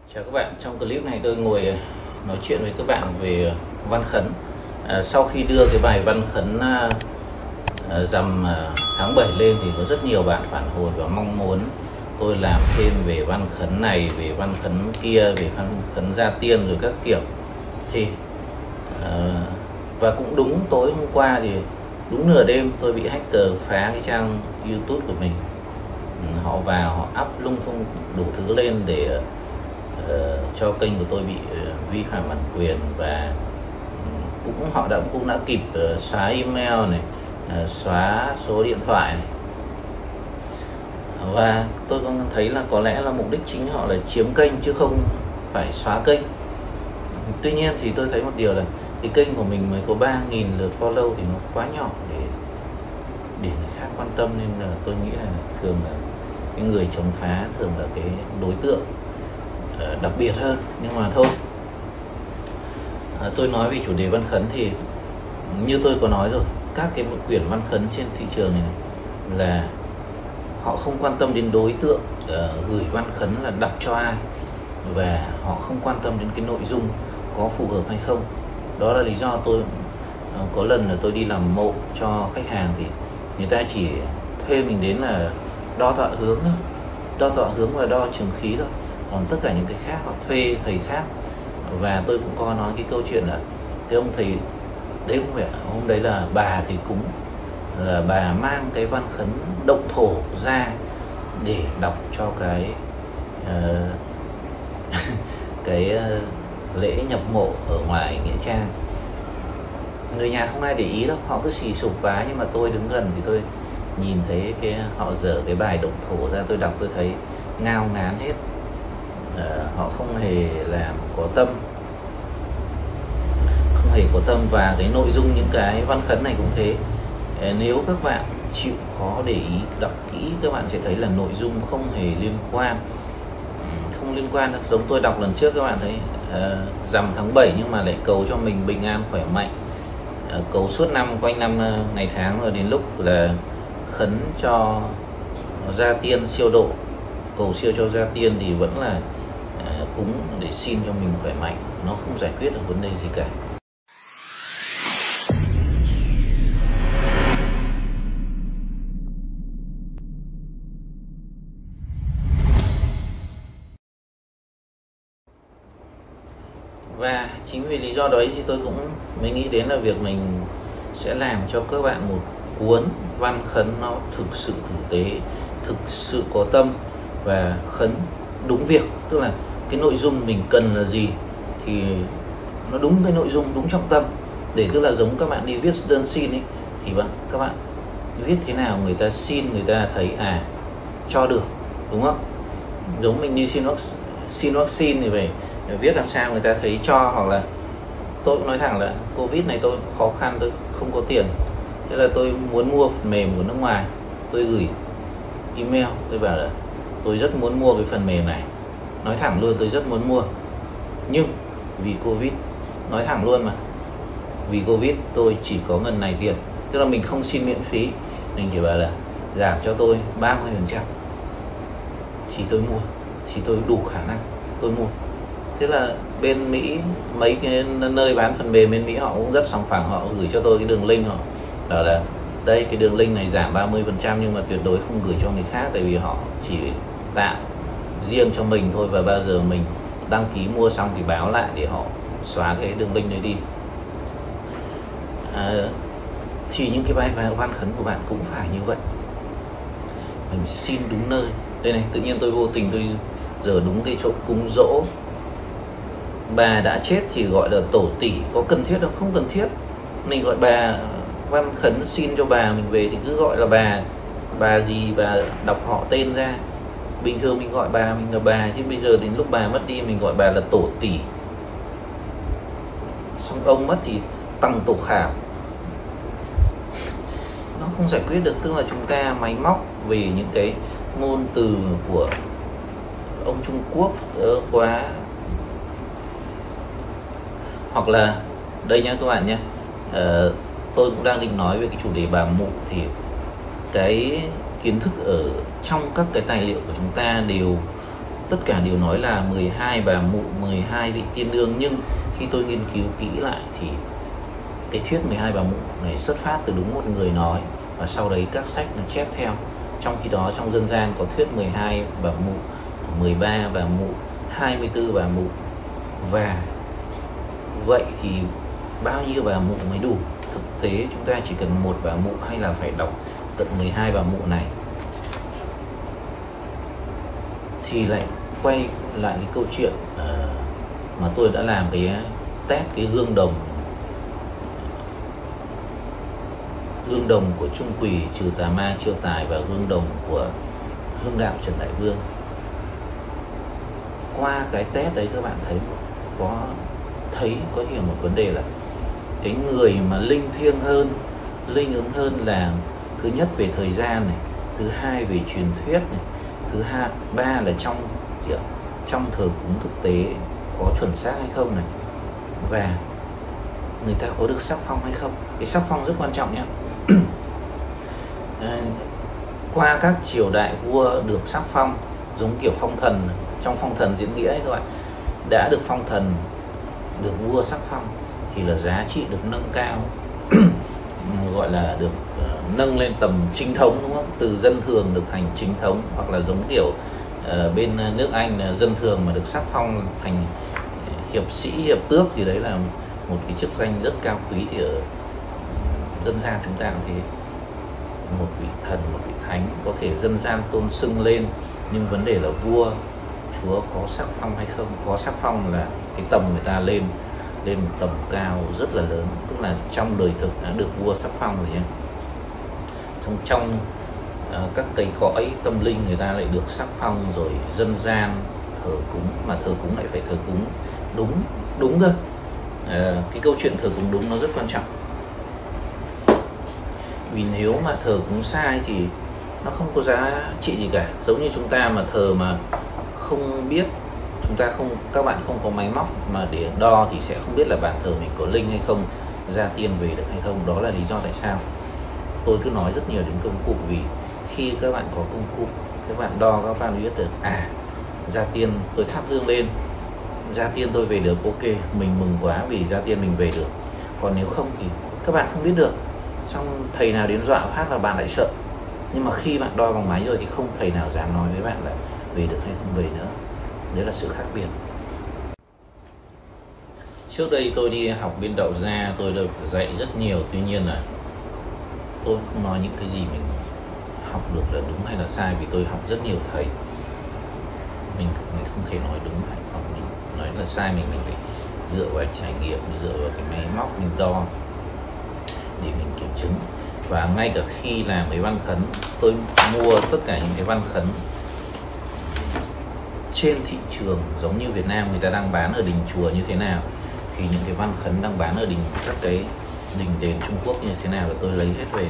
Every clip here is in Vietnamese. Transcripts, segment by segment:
Chào các bạn, trong clip này tôi ngồi nói chuyện với các bạn về văn khấn. Sau khi đưa cái bài văn khấn rằm tháng 7 lên thì có rất nhiều bạn phản hồi và mong muốn tôi làm thêm về văn khấn này, về văn khấn kia, về văn khấn gia tiên rồi các kiểu. Thì và cũng đúng tối hôm qua thì đúng nửa đêm tôi bị hacker phá cái trang YouTube của mình. Họ vào họ up lung tung đủ thứ lên để cho kênh của tôi bị vi phạm bản quyền, và họ cũng đã kịp xóa email này, xóa số điện thoại này. Và tôi cũng thấy là có lẽ là mục đích chính họ là chiếm kênh chứ không phải xóa kênh. Tuy nhiên thì tôi thấy một điều là cái kênh của mình mới có 3.000 lượt follow thì nó quá nhỏ để người khác quan tâm, nên là tôi nghĩ là thường là cái người chống phá thường là cái đối tượng đặc biệt hơn. Nhưng mà thôi, tôi nói về chủ đề văn khấn thì như tôi có nói rồi, các cái quyển văn khấn trên thị trường này là họ không quan tâm đến đối tượng gửi văn khấn là đọc cho ai, và họ không quan tâm đến cái nội dung có phù hợp hay không. Đó là lý do tôi có lần là tôi đi làm mộ cho khách hàng thì người ta chỉ thuê mình đến là đo tọa hướng thôi, đo tọa hướng và đo trường khí thôi, còn tất cả những cái khác họ thuê thầy khác. Và tôi cũng có nói cái câu chuyện là cái ông thầy đấy, không phải hôm đấy là bà thì cũng là bà mang cái văn khấn động thổ ra để đọc cho cái lễ nhập mộ ở ngoài nghĩa trang. Người nhà không ai để ý đâu, họ cứ xì sụp vá, nhưng mà tôi đứng gần thì tôi nhìn thấy họ dở cái bài động thổ ra, tôi đọc tôi thấy ngao ngán hết. Họ không hề làm có tâm, không hề có tâm. Và cái nội dung những cái văn khấn này cũng thế. Nếu các bạn chịu khó để ý đọc kỹ, các bạn sẽ thấy là nội dung không hề liên quan, không liên quan. Giống tôi đọc lần trước, các bạn thấy rằm tháng 7 nhưng mà lại cầu cho mình bình an khỏe mạnh, cầu suốt năm quanh năm ngày tháng, rồi đến lúc là khấn cho gia tiên siêu độ, cầu siêu cho gia tiên thì vẫn là cúng để xin cho mình khỏe mạnh. Nó không giải quyết được vấn đề gì cả. Và chính vì lý do đấy thì tôi cũng mới nghĩ đến là việc mình sẽ làm cho các bạn một cuốn văn khấn nó thực sự tử tế, thực sự có tâm và khấn đúng việc. Tức là cái nội dung mình cần là gì thì nó đúng cái nội dung, đúng trọng tâm. Để tức là giống các bạn đi viết đơn xin ấy, thì các bạn viết thế nào người ta xin, người ta thấy cho được, đúng không? Giống mình đi xin vaccine thì về viết làm sao người ta thấy cho. Hoặc là tôi cũng nói thẳng là Covid này tôi khó khăn, tôi không có tiền, thế là tôi muốn mua phần mềm của nước ngoài. Tôi gửi email, tôi bảo là tôi rất muốn mua cái phần mềm này, nói thẳng luôn tôi rất muốn mua, nhưng vì Covid, nói thẳng luôn mà, vì Covid tôi chỉ có ngần này tiền. Tức là mình không xin miễn phí, mình chỉ bảo là giảm cho tôi 30% thì tôi mua, thì tôi đủ khả năng tôi mua. Thế là bên Mỹ, mấy cái nơi bán phần mềm bên Mỹ họ cũng rất sòng phẳng, họ gửi cho tôi cái đường link, họ bảo là đây, cái đường link này giảm 30% nhưng mà tuyệt đối không gửi cho người khác, tại vì họ chỉ tạo riêng cho mình thôi, và bao giờ mình đăng ký mua xong thì báo lại để họ xóa cái đường link đấy đi. Thì những cái bài văn khấn của bạn cũng phải như vậy, mình xin đúng nơi. Đây này, tự nhiên tôi vô tình tôi giờ đúng cái chỗ cúng dỗ bà đã chết thì gọi là tổ tỷ, có cần thiết đâu? Không cần thiết. Mình gọi bà văn khấn xin cho bà mình về thì cứ gọi là bà gì, bà đọc họ tên ra. Bình thường mình gọi bà mình là bà, chứ bây giờ đến lúc bà mất đi mình gọi bà là tổ tỷ. Xong ông mất thì tăng tổ khảm, nó không giải quyết được. Tức là chúng ta máy móc về những cái ngôn từ của ông Trung Quốc quá. Hoặc là đây nhá các bạn nhé, tôi cũng đang định nói về cái chủ đề bà mụ. Thì cái kiến thức ở trong các cái tài liệu của chúng ta đều tất cả đều nói là 12 bà mụ, 12 vị tiên nương, nhưng khi tôi nghiên cứu kỹ lại thì cái thuyết 12 bà mụ này xuất phát từ đúng một người nói, và sau đấy các sách nó chép theo. Trong khi đó trong dân gian có thuyết 12 bà mụ, 13 bà mụ, 24 bà mụ. Và vậy thì bao nhiêu bà mụ mới đủ? Thực tế chúng ta chỉ cần một bà mụ hay là phải đọc tận 12 bà mụ này? Thì lại quay lại cái câu chuyện mà tôi đã làm cái test cái gương đồng của Trung Quỳ trừ tà ma chiêu tài và gương đồng của Hương Đạo Trần Đại Vương. Qua cái test đấy các bạn có hiểu một vấn đề là cái người mà linh thiêng hơn, linh ứng hơn là thứ nhất về thời gian này, thứ hai về truyền thuyết này, thứ ba là trong thờ cúng thực tế có chuẩn xác hay không này, và người ta có được sắc phong hay không. Cái sắc phong rất quan trọng nhé. Qua các triều đại vua được sắc phong giống kiểu phong thần, trong phong thần diễn nghĩa ấy các bạn, đã được phong thần, được vua sắc phong thì là giá trị được nâng cao, gọi là được nâng lên tầm chính thống, đúng không? Từ dân thường được thành chính thống, hoặc là giống kiểu bên nước Anh dân thường mà được sắc phong thành hiệp sĩ, hiệp tước gì đấy, là một cái chức danh rất cao quý. Thì ở dân gian chúng ta cũng thế, một vị thần, một vị thánh có thể dân gian tôn xưng lên, nhưng vấn đề là vua chúa có sắc phong hay không. Có sắc phong là cái tầm người ta lên một tầm cao rất là lớn, tức là trong đời thực đã được vua sắc phong rồi nhé. Trong các cái cõi tâm linh người ta lại được sắc phong rồi. Dân gian thờ cúng, mà thờ cúng lại phải thờ cúng đúng cơ. Cái câu chuyện thờ cúng đúng nó rất quan trọng, vì nếu mà thờ cúng sai thì nó không có giá trị gì cả. Giống như chúng ta mà thờ mà không biết, các bạn không có máy móc mà để đo thì sẽ không biết là bàn thờ mình có linh hay không, ra tiên về được hay không. Đó là lý do tại sao tôi cứ nói rất nhiều đến công cụ, vì khi các bạn có công cụ, các bạn đo, các bạn biết được ra tiên tôi thắp hương lên, ra tiên tôi về được, ok, mình mừng quá vì ra tiên mình về được. Còn nếu không thì các bạn không biết được, xong thầy nào đến dọa phát là bạn lại sợ. Nhưng mà khi bạn đo bằng máy rồi thì không thầy nào dám nói với bạn là về được hay không về nữa. Đấy là sự khác biệt. Trước đây tôi đi học bên đạo gia, tôi được dạy rất nhiều, tuy nhiên là tôi không nói những cái gì mình học được là đúng hay là sai, vì tôi học rất nhiều thầy. Mình không thể nói đúng hay hoặc mình nói là sai, mình phải dựa vào trải nghiệm, dựa vào cái máy móc mình đo để mình kiểm chứng. Và ngay cả khi làm cái văn khấn, tôi mua tất cả những cái văn khấn trên thị trường, giống như Việt Nam người ta đang bán ở đình chùa như thế nào thì những cái văn khấn đang bán ở các cái đình đền Trung Quốc như thế nào là tôi lấy hết về.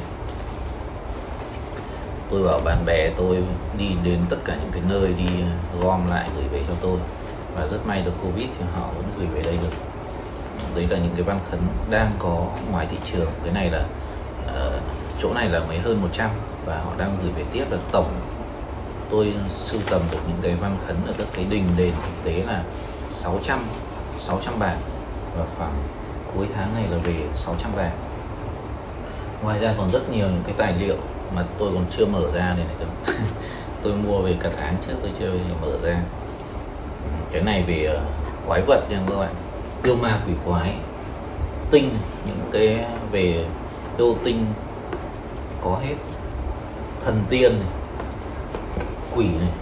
Tôi bảo bạn bè tôi đi đến tất cả những cái nơi, đi gom lại gửi về cho tôi, và rất may được Covid thì họ vẫn gửi về đây được. Đấy là những cái văn khấn đang có ngoài thị trường. Cái này là chỗ này là mấy hơn 100 và họ đang gửi về tiếp. Là tổng tôi sưu tầm được những cái văn khấn ở các cái đình đền thực tế là 600 bản, và khoảng cuối tháng này là về 600 bản. Ngoài ra còn rất nhiều những cái tài liệu mà tôi còn chưa mở ra này cơ. Tôi mua về cả tháng trước tôi chưa mở ra. Cái này về quái vật nha các bạn, yêu ma quỷ quái, tinh, những cái về yêu tinh có hết, thần tiên này, quỷ này,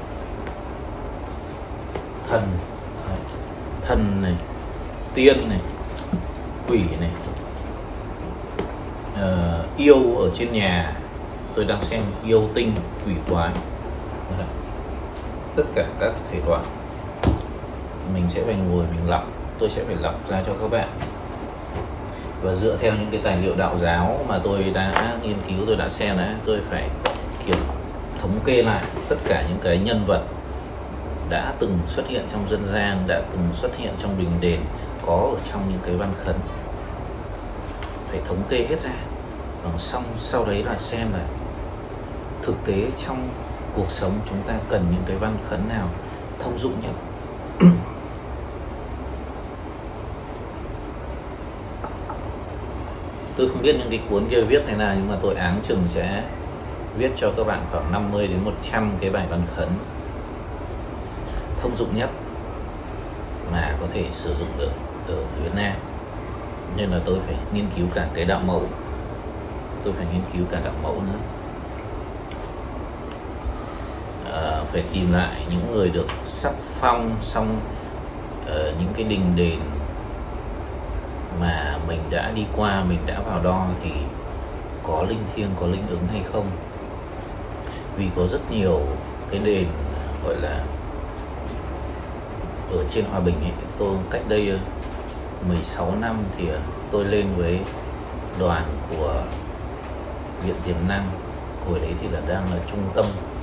thần này, tiên này, quỷ này, yêu ở trên nhà tôi đang xem, yêu tinh, quỷ quái, tất cả các thể loại mình sẽ phải ngồi mình lọc, tôi sẽ phải lọc ra cho các bạn. Và dựa theo những cái tài liệu đạo giáo mà tôi đã nghiên cứu, tôi đã xem đấy, tôi phải thống kê lại tất cả những cái nhân vật đã từng xuất hiện trong dân gian, đã từng xuất hiện trong đình đền, có ở trong những cái văn khấn, phải thống kê hết ra. Và xong sau đấy là xem là thực tế trong cuộc sống chúng ta cần những cái văn khấn nào thông dụng nhất. Tôi không biết những cái cuốn kia viết thế nào, nhưng mà tôi áng chừng sẽ viết cho các bạn khoảng 50 đến 100 cái bài văn khấn thông dụng nhất mà có thể sử dụng được ở Việt Nam. Nên là tôi phải nghiên cứu cả cái đạo mẫu, tôi phải nghiên cứu cả đạo mẫu nữa. Phải tìm lại những người được sắc phong xong những cái đình đền mà mình đã đi qua, mình đã vào đo thì có linh thiêng, có linh ứng hay không. Vì có rất nhiều cái đền gọi là ở trên Hòa Bình ấy, tôi cách đây 16 năm thì tôi lên với đoàn của Viện Tiềm Năng, hồi đấy thì là đang là trung tâm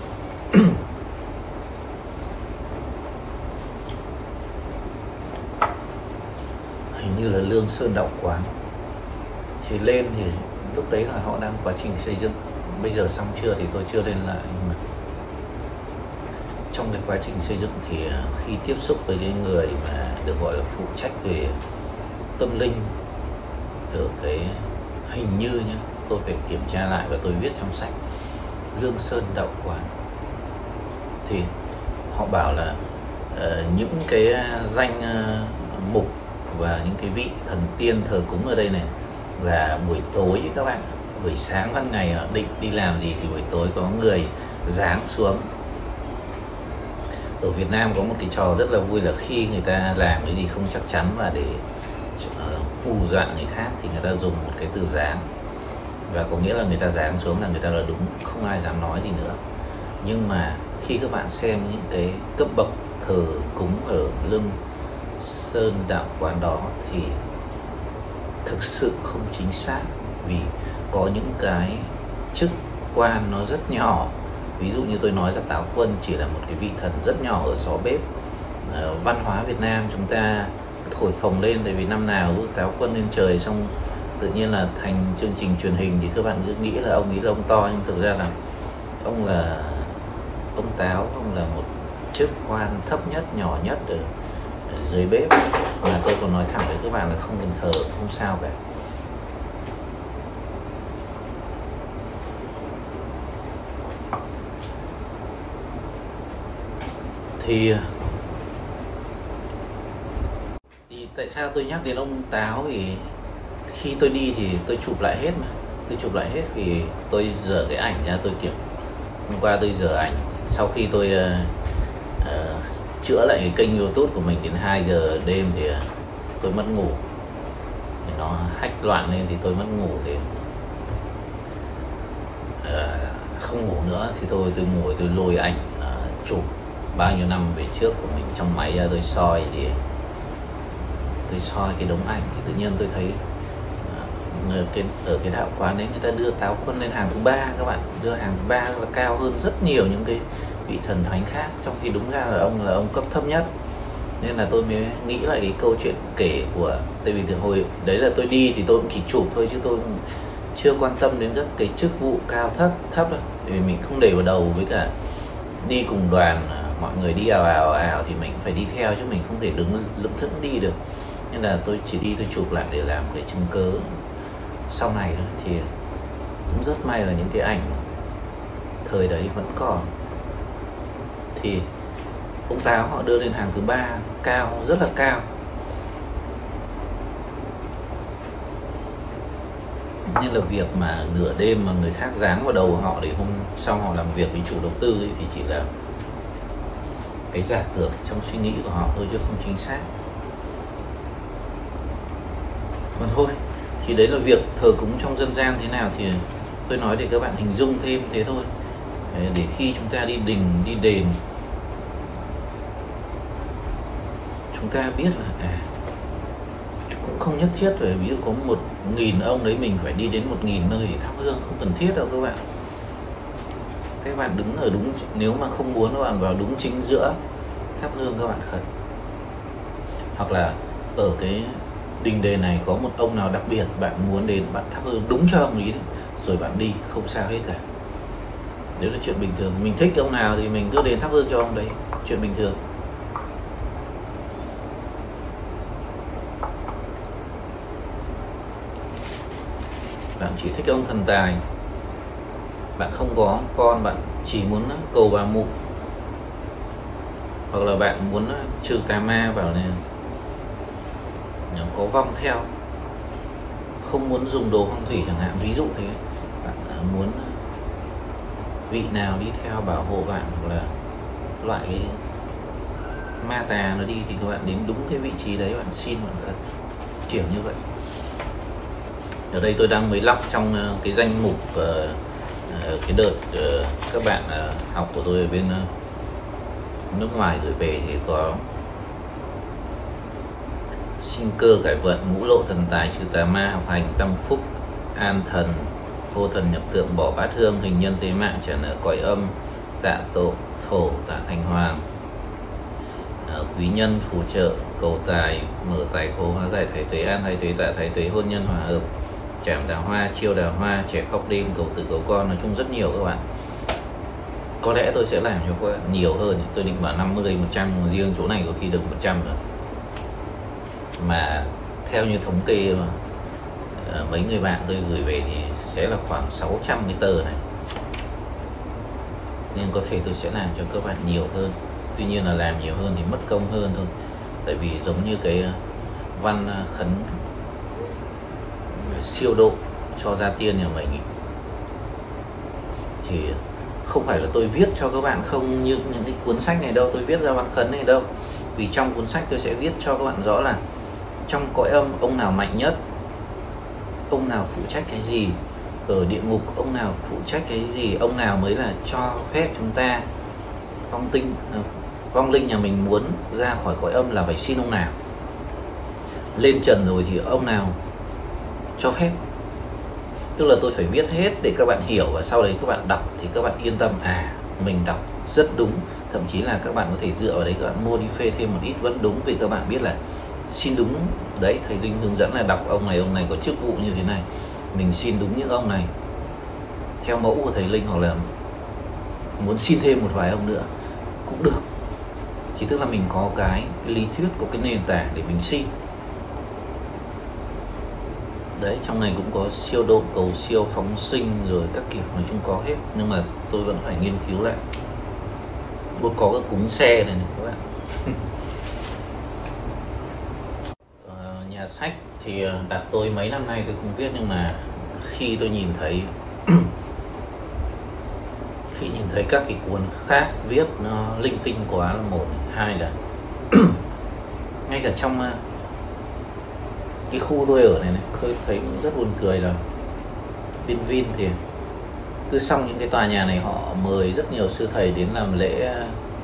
hình như là Lương Sơn Đạo Quán. Thì lên thì lúc đấy là họ đang quá trình xây dựng, bây giờ xong chưa thì tôi chưa lên lại, nhưng mà trong cái quá trình xây dựng thì khi tiếp xúc với cái người mà được gọi là phụ trách về tâm linh ở cái hình như nhé, tôi phải kiểm tra lại và tôi viết trong sách Lương Sơn Đạo Quán, thì họ bảo là những cái danh mục và những cái vị thần tiên thờ cúng ở đây này là buổi tối các bạn, buổi sáng ban ngày họ định đi làm gì thì buổi tối có người giáng xuống. Ở Việt Nam có một cái trò rất là vui là khi người ta làm cái gì không chắc chắn và để hù dọa người khác thì người ta dùng một cái từ giáng, và có nghĩa là người ta giáng xuống là người ta là đúng, không ai dám nói gì nữa. Nhưng mà khi các bạn xem những cái cấp bậc thờ cúng ở Lương Sơn Đạo Quán đó thì thực sự không chính xác, vì có những cái chức quan nó rất nhỏ. Ví dụ như tôi nói là Táo Quân chỉ là một cái vị thần rất nhỏ ở xó bếp. Văn hóa Việt Nam chúng ta thổi phồng lên, tại vì năm nào Táo Quân lên trời xong tự nhiên là thành chương trình truyền hình thì các bạn cứ nghĩ là ông ấy là ông to, nhưng thực ra là ông là ông Táo, ông là một chức quan thấp nhất, nhỏ nhất ở dưới bếp. Mà tôi còn nói thẳng với các bạn là không cần thờ, không sao cả. Thì tại sao tôi nhắc đến ông Táo, thì khi tôi đi thì tôi chụp lại hết mà. Tôi chụp lại hết vì tôi dở cái ảnh ra, tôi kiểm. Hôm qua tôi dở ảnh, sau khi tôi chữa lại cái kênh YouTube của mình đến 2 giờ đêm thì tôi mất ngủ. Thì nó hack loạn lên thì tôi mất ngủ, thì không ngủ nữa thì tôi ngồi tôi lôi ảnh chụp bao nhiêu năm về trước của mình trong máy ra, tôi soi thì tôi soi cái đống ảnh thì tự nhiên tôi thấy ở cái đạo quán đấy người ta đưa Táo Quân lên hàng thứ 3 các bạn, đưa hàng thứ 3 là cao hơn rất nhiều những cái vị thần thánh khác, trong khi đúng ra là ông cấp thấp nhất. Nên là tôi mới nghĩ lại cái câu chuyện kể của, tại vì từ hồi đấy là tôi đi thì tôi cũng chỉ chụp thôi chứ tôi cũng chưa quan tâm đến các cái chức vụ cao thấp đâu, vì mình không để vào đầu, với cả đi cùng đoàn mọi người đi ào thì mình phải đi theo chứ mình không thể đứng lững thững đi được. Nên là tôi chỉ đi tôi chụp lại để làm cái chứng cớ sau này thôi. Thì cũng rất may là những cái ảnh thời đấy vẫn còn. Thì ông Táo họ đưa lên hàng thứ 3, cao, rất là cao. Nên là việc mà nửa đêm mà người khác giáng vào đầu họ để hôm sau họ làm việc với chủ đầu tư ấy, thì chỉ là cái giả tưởng trong suy nghĩ của họ thôi chứ không chính xác. Còn thôi, thì đấy là việc thờ cúng trong dân gian thế nào thì tôi nói để các bạn hình dung thêm thế thôi. Để khi chúng ta đi đình, đi đền, chúng ta biết là cũng không nhất thiết phải ví dụ có 1000 ông đấy mình phải đi đến 1000 nơi để thắp hương, không cần thiết đâu các bạn. Các bạn đứng ở đúng, nếu mà không muốn các bạn vào đúng chính giữa thắp hương các bạn khấn. Hoặc là ở cái đình đền này có một ông nào đặc biệt bạn muốn đến, bạn thắp hương đúng cho ông ấy rồi bạn đi, không sao hết cả. Đấy là chuyện bình thường. Mình thích ông nào thì mình cứ đến thắp hương cho ông đấy, chuyện bình thường. bạn chỉ thích ông thần tài, bạn không có con, bạn chỉ muốn cầu bà mụ, hoặc là bạn muốn trừ tà ma vào này, có vong theo, không muốn dùng đồ phong thủy chẳng hạn, ví dụ thế, bạn muốn vị nào đi theo bảo hộ bạn, hoặc là loại cái ma tà nó đi, thì các bạn đến đúng cái vị trí đấy, bạn xin, bạn khấn, kiểu như vậy. Ở đây tôi đang mới lọc trong cái danh mục cái đợt các bạn học của tôi ở bên nước ngoài gửi về, thì có sinh cơ cải vận, ngũ lộ thần tài, trừ tà ma, học hành tăng phúc, an thần, hô thần nhập tượng, bỏ bát hương, hình nhân thế mạng, trả nợ cõi âm, tạ tổ thổ, tạ thành hoàng, quý nhân phù trợ, cầu tài, mở tài khố, hóa giải thái tuế, an thái tuế, tạ thái tuế, hôn nhân hòa hợp, chảm đào hoa, chiêu đào hoa, trẻ khóc đêm, cầu tử cầu con. Nói chung rất nhiều các bạn. Có lẽ tôi sẽ làm cho các bạn nhiều hơn, tôi định bảo 50, 100, riêng chỗ này có khi được 100 rồi. Mà theo như thống kê mà mấy người bạn tôi gửi về thì sẽ là khoảng 600 cái tờ này, nên có thể tôi sẽ làm cho các bạn nhiều hơn. Tuy nhiên là làm nhiều hơn thì mất công hơn thôi, tại vì giống như cái văn khấn siêu độ cho gia tiên nhà mình thì không phải là tôi viết cho các bạn không như những cái cuốn sách này đâu, tôi viết ra văn khấn này đâu. Vì trong cuốn sách tôi sẽ viết cho các bạn rõ là trong cõi âm ông nào mạnh nhất, ông nào phụ trách cái gì, ở địa ngục ông nào phụ trách cái gì, ông nào mới là cho phép chúng ta vong linh nhà mình muốn ra khỏi cõi âm là phải xin ông nào, lên trần rồi thì ông nào cho phép. Tức là tôi phải viết hết để các bạn hiểu, và sau đấy các bạn đọc thì các bạn yên tâm, mình đọc rất đúng. Thậm chí là các bạn có thể dựa vào đấy các bạn modify thêm một ít vẫn đúng, vì các bạn biết là xin đúng đấy, thầy Linh hướng dẫn là đọc ông này có chức vụ như thế này, mình xin đúng những ông này theo mẫu của thầy Linh, hoặc là muốn xin thêm một vài ông nữa cũng được. Thì tức là mình có cái lý thuyết, có cái nền tảng để mình xin. Đấy, trong này cũng có siêu độ, cầu siêu, phóng sinh rồi các kiểu, nói chung có hết. Nhưng mà tôi vẫn phải nghiên cứu lại. Có cái cúng xe này các bạn. Nhà sách thì đặt tôi mấy năm nay tôi không viết, nhưng mà khi tôi nhìn thấy các cái cuốn khác viết nó linh tinh quá là một, hai là ngay cả trong cái khu tôi ở này tôi thấy rất buồn cười là bên Vin thì cứ xong những cái tòa nhà này họ mời rất nhiều sư thầy đến làm lễ,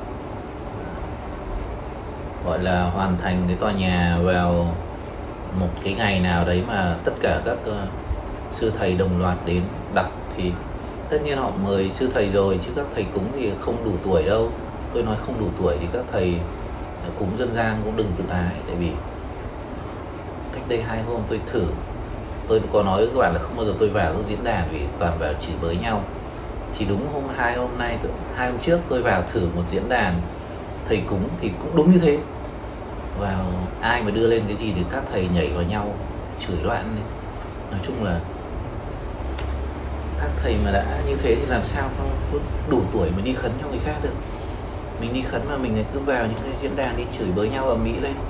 gọi là hoàn thành cái tòa nhà vào một cái ngày nào đấy mà tất cả các sư thầy đồng loạt đến đọc, thì tất nhiên họ mời sư thầy rồi, chứ các thầy cúng thì không đủ tuổi đâu. Tôi nói không đủ tuổi thì các thầy cúng dân gian cũng đừng tự ái, tại vì cách đây 2 hôm tôi thử, tôi có nói với các bạn là không bao giờ tôi vào các diễn đàn vì toàn vào chỉ bới nhau. Thì đúng hai hôm trước tôi vào thử một diễn đàn thầy cúng thì cũng đúng như thế. Vào ai mà đưa lên cái gì thì các thầy nhảy vào nhau chửi loạn đi. Nói chung là các thầy mà đã như thế thì làm sao không đủ tuổi mà đi khấn cho người khác được. Mình đi khấn mà mình lại cứ vào những cái diễn đàn đi chửi bới nhau ầm ĩ lên.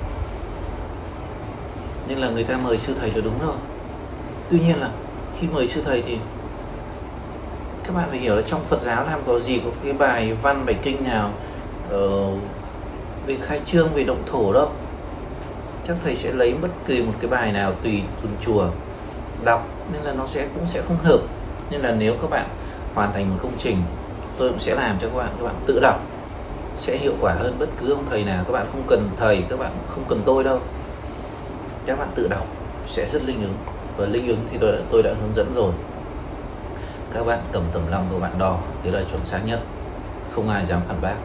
Nên là người ta mời sư thầy là đúng rồi. Tuy nhiên là khi mời sư thầy thì các bạn phải hiểu là trong Phật giáo làm có gì có cái bài văn bài kinh nào về khai trương, về động thổ đâu. Chắc thầy sẽ lấy bất kỳ một cái bài nào tùy từng chùa đọc, nên là nó cũng sẽ không hợp. Nên là nếu các bạn hoàn thành một công trình, tôi cũng sẽ làm cho các bạn tự đọc sẽ hiệu quả hơn bất cứ ông thầy nào. Các bạn không cần thầy, các bạn không cần tôi đâu, các bạn tự đọc sẽ rất linh ứng. Và linh ứng thì tôi đã hướng dẫn rồi. Các bạn cầm tầm long, các bạn đo cái là chuẩn xác nhất, không ai dám phản bác cả.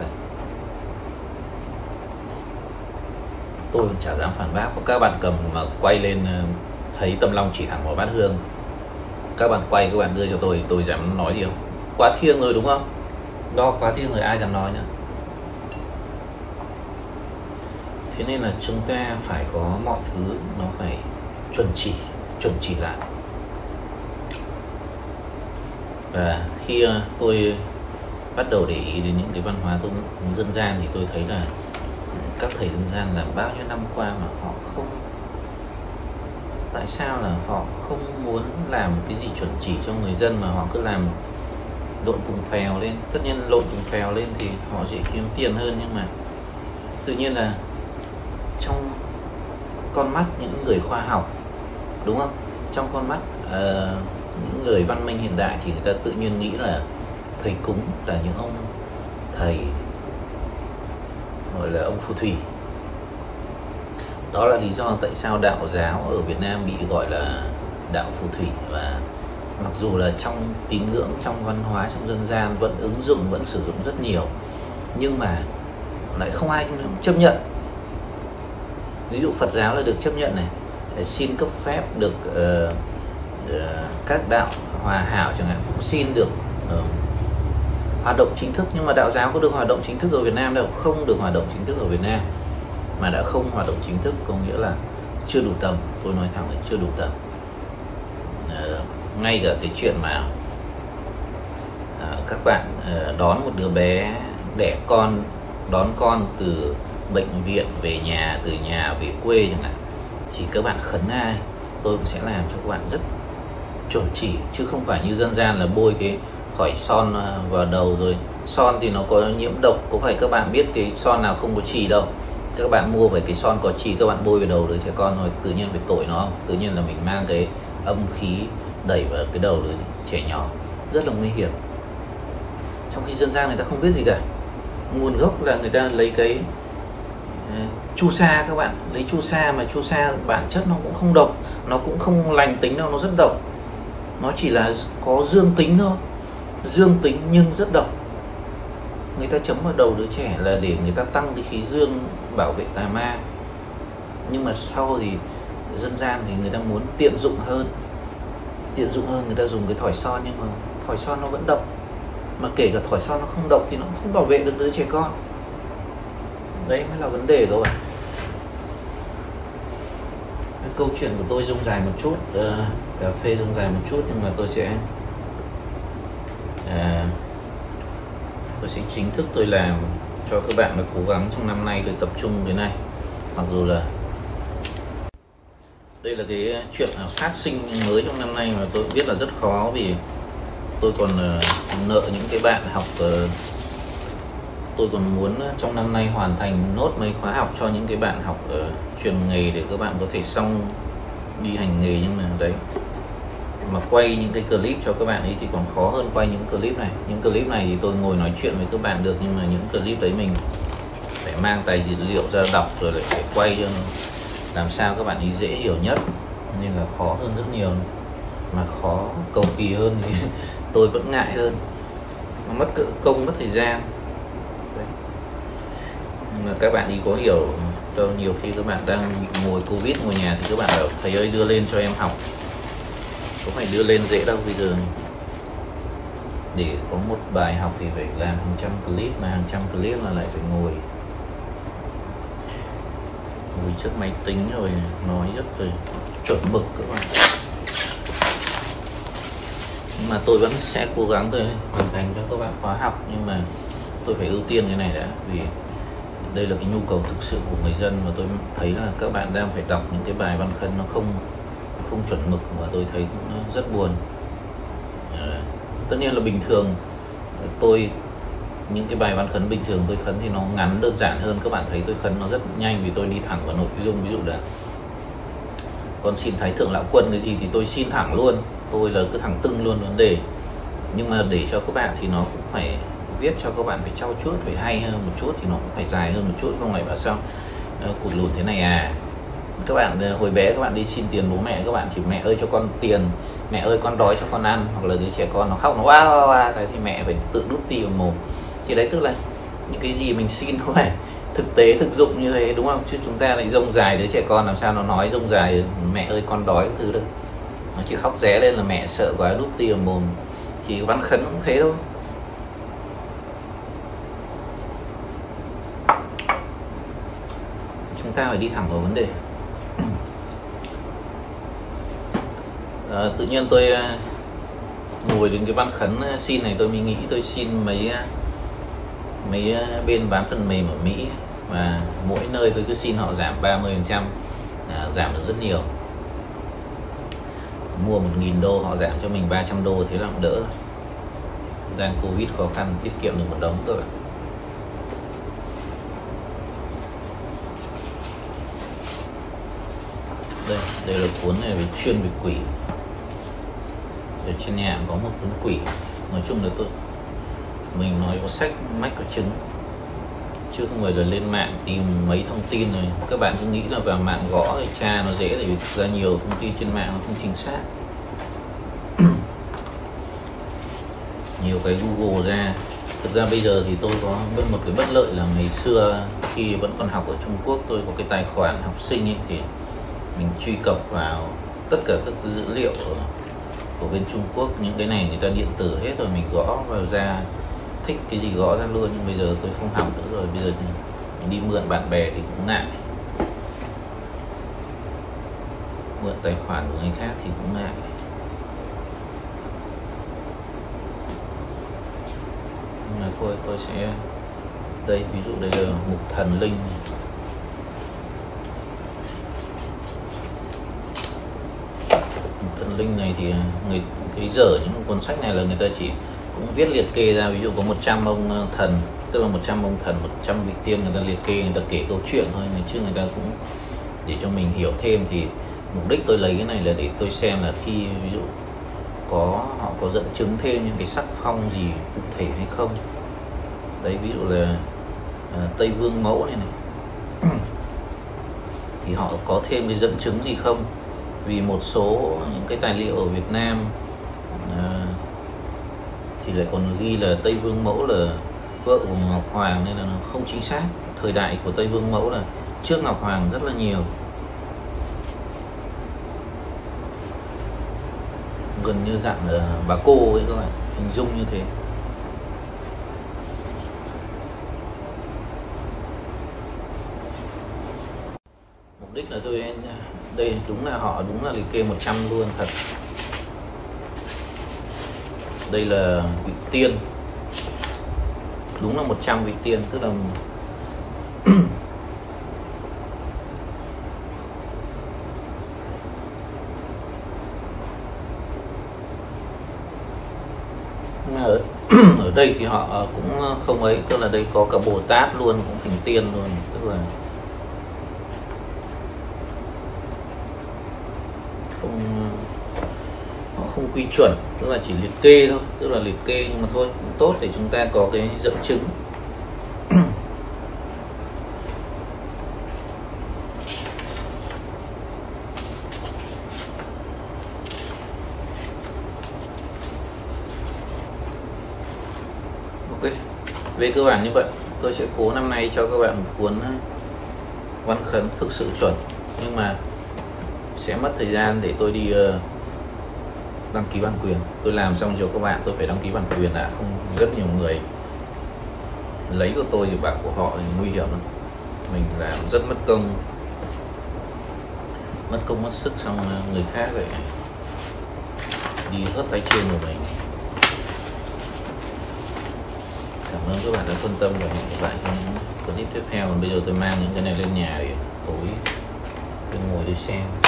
Tôi cũng chả dám phản bác. Các bạn cầm mà quay lên thấy tầm long chỉ thẳng vào bát hương, các bạn quay các bạn đưa cho tôi dám nói gì không? Quá thiêng rồi đúng không? Đo quá thiêng rồi ai dám nói nữa. Thế nên là chúng ta phải có mọi thứ nó phải chuẩn chỉ lại. Và khi tôi bắt đầu để ý đến những cái văn hóa dân gian thì tôi thấy là các thầy dân gian làm bao nhiêu năm qua mà họ không, tại sao là họ không muốn làm cái gì chuẩn chỉ cho người dân mà họ cứ làm lộn tùng phèo lên. Tất nhiên lộn tùng phèo lên thì họ dễ kiếm tiền hơn, nhưng mà tự nhiên là trong con mắt những người khoa học, đúng không, trong con mắt những người văn minh hiện đại thì người ta tự nhiên nghĩ là thầy cúng là những ông thầy gọi là ông phù thủy. Đó là lý do tại sao đạo giáo ở Việt Nam bị gọi là đạo phù thủy. Và mặc dù là trong tín ngưỡng, trong văn hóa, trong dân gian vẫn ứng dụng, vẫn sử dụng rất nhiều, nhưng mà lại không ai chấp nhận. Ví dụ Phật giáo là được chấp nhận này, xin cấp phép được các đạo hòa hảo chẳng hạn, cũng xin được hoạt động chính thức. Nhưng mà đạo giáo có được hoạt động chính thức ở Việt Nam đâu, không được hoạt động chính thức ở Việt Nam. Mà đã không hoạt động chính thức có nghĩa là chưa đủ tầm. Tôi nói thẳng là chưa đủ tầm. Ngay cả cái chuyện mà các bạn đón một đứa bé, đẻ con, đón con từ bệnh viện về nhà, từ nhà về quê chẳng hạn, thì các bạn khấn ai tôi cũng sẽ làm cho các bạn rất chuẩn chỉ, chứ không phải như dân gian là bôi cái thỏi son vào đầu. Rồi son thì nó có nhiễm độc, có phải các bạn biết cái son nào không có chì đâu. Các bạn mua về cái son có chì, các bạn bôi vào đầu đứa trẻ con rồi tự nhiên phải tội nó không? Tự nhiên là mình mang cái âm khí đẩy vào cái đầu đứa trẻ nhỏ, rất là nguy hiểm. Trong khi dân gian người ta không biết gì cả. Nguồn gốc là người ta lấy cái chu sa, các bạn lấy chu sa, mà chu sa bản chất nó cũng không độc, nó cũng không lành tính đâu, nó rất độc. Nó chỉ là có dương tính thôi, dương tính nhưng rất độc. Người ta chấm vào đầu đứa trẻ là để người ta tăng cái khí dương bảo vệ tà ma. Nhưng mà sau thì dân gian thì người ta muốn tiện dụng hơn, người ta dùng cái thỏi son, nhưng mà thỏi son nó vẫn độc. Mà kể cả thỏi son nó không độc thì nó không bảo vệ được đứa trẻ con. Đấy mới là vấn đề các bạn. Cái câu chuyện của tôi rông dài một chút, cà phê rông dài một chút, nhưng mà tôi sẽ chính thức tôi làm cho các bạn, là cố gắng trong năm nay tôi tập trung cái này. Mặc dù là đây là cái chuyện phát sinh mới trong năm nay mà tôi biết là rất khó, vì tôi còn nợ những cái bạn học. Tôi còn muốn trong năm nay hoàn thành nốt mấy khóa học cho những cái bạn học truyền nghề để các bạn có thể xong đi hành nghề. Nhưng mà đấy, mà quay những cái clip cho các bạn ấy thì còn khó hơn quay những clip này. Những clip này thì tôi ngồi nói chuyện với các bạn được, nhưng mà những clip đấy mình phải mang tài liệu ra đọc rồi lại phải quay cho làm sao các bạn ấy dễ hiểu nhất, nên là khó hơn rất nhiều. Mà khó cầu kỳ hơn thì tôi vẫn ngại hơn, nó mất công mất thời gian. Đấy. Nhưng mà các bạn ấy có hiểu đâu, nhiều khi các bạn đang bị ngồi Covid ngồi nhà thì các bạn bảo thầy ơi đưa lên cho em học. Có phải đưa lên dễ đâu, bây giờ để có một bài học thì phải làm hàng trăm clip, mà hàng trăm clip là lại phải ngồi trước máy tính rồi nói rất là chuẩn mực các bạn. Nhưng mà tôi vẫn sẽ cố gắng tôi hoàn thành cho các bạn khóa học, nhưng mà tôi phải ưu tiên cái này đã, vì đây là cái nhu cầu thực sự của người dân. Và tôi thấy là các bạn đang phải đọc những cái bài văn khấn nó không chuẩn mực, và tôi thấy cũng rất buồn. Tất nhiên là bình thường những cái bài văn khấn bình thường tôi khấn thì nó ngắn đơn giản hơn. Các bạn thấy tôi khấn nó rất nhanh vì tôi đi thẳng vào nội dung. Ví dụ là con xin Thái Thượng Lão Quân cái gì thì tôi xin thẳng luôn, tôi là cứ thẳng tưng luôn vấn đề. Nhưng mà để cho các bạn thì nó cũng phải viết cho các bạn phải trau chuốt, phải hay hơn một chút, thì nó cũng phải dài hơn một chút, không lại bảo sao cụt lùn thế này à. Các bạn hồi bé các bạn đi xin tiền bố mẹ, các bạn chỉ mẹ ơi cho con tiền, mẹ ơi con đói cho con ăn, hoặc là đứa trẻ con nó khóc nó oa cái thì mẹ phải tự đút ti vào mồm. Thì đấy, tức là những cái gì mình xin không phải thực tế thực dụng như thế, đúng không? Chứ chúng ta lại rông dài đứa trẻ con, làm sao nó nói rông dài mẹ ơi con đói cái thứ được. Nó chỉ khóc ré lên là mẹ sợ quá đút ti vào mồm. Thì văn khấn cũng thế thôi. Chúng ta phải đi thẳng vào vấn đề. Tự nhiên tôi ngồi đến cái văn khấn xin này tôi mới nghĩ tôi xin mấy bên bán phần mềm ở Mỹ, và mỗi nơi tôi cứ xin họ giảm 30%, giảm được rất nhiều. Mua 1.000 đô họ giảm cho mình 300 đô, thế là cũng đỡ. Đang Covid khó khăn tiết kiệm được một đống rồi. Đây là cuốn này về chuyên về quỷ. Ở trên nhà có một cuốn quỷ. Nói chung là mình nói có sách mách có chứng, chứ không phải là lên mạng tìm mấy thông tin rồi các bạn cứ nghĩ là vào mạng gõ thì tra nó dễ, thì thực ra nhiều thông tin trên mạng nó không chính xác. Nhiều cái Google ra. Thực ra bây giờ thì tôi có một cái bất lợi là ngày xưa khi vẫn còn học ở Trung Quốc, tôi có cái tài khoản học sinh ấy, thì mình truy cập vào tất cả các dữ liệu của bên Trung Quốc. Những cái này người ta điện tử hết rồi, mình gõ vào ra, thích cái gì gõ ra luôn. Nhưng bây giờ tôi không học nữa rồi, bây giờ đi mượn bạn bè thì cũng ngại, mượn tài khoản của người khác thì cũng ngại. Nhưng mà thôi tôi sẽ đây, ví dụ đây là mục thần linh. Thần linh này thì cái dở những cuốn sách này là người ta chỉ cũng viết liệt kê ra, ví dụ có 100 ông thần, tức là 100 ông thần, 100 vị tiên, người ta liệt kê, người ta kể câu chuyện thôi, chứ người ta cũng để cho mình hiểu thêm. Thì mục đích tôi lấy cái này là để tôi xem là khi ví dụ họ có dẫn chứng thêm những cái sắc phong gì cụ thể hay không. Đấy, ví dụ là Tây Vương Mẫu này thì họ có thêm cái dẫn chứng gì không. Vì một số những cái tài liệu ở Việt Nam thì lại còn ghi là Tây Vương Mẫu là vợ của Ngọc Hoàng, nên là nó không chính xác. Thời đại của Tây Vương Mẫu là trước Ngọc Hoàng rất là nhiều, gần như dạng bà cô ấy các bạn, hình dung như thế. Mục đích là tôi đây đúng là liệt kê 100 luôn thật. Đây là vị tiên, đúng là 100 vị tiên, tức là ở đây thì họ cũng không ấy, tức là đây có cả Bồ Tát luôn, cũng thành tiên luôn, tức là họ không quy chuẩn, tức là chỉ liệt kê thôi, tức là liệt kê nhưng mà thôi cũng tốt để chúng ta có cái dẫn chứng. Ok, về cơ bản như vậy. Tôi sẽ cố năm nay cho các bạn một cuốn văn khấn thực sự chuẩn, nhưng mà sẽ mất thời gian để tôi đi đăng ký bản quyền. Tôi làm xong cho các bạn tôi phải đăng ký bản quyền đã, không rất nhiều người lấy của tôi thì bảo của họ thì nguy hiểm lắm. Mình làm rất mất công mất sức, xong người khác vậy đi hớt tay trên của mình. Cảm ơn các bạn đã quan tâm, và hẹn gặp lại trong những clip tiếp theo. Còn bây giờ tôi mang những cái này lên nhà để tối tôi ngồi để xem.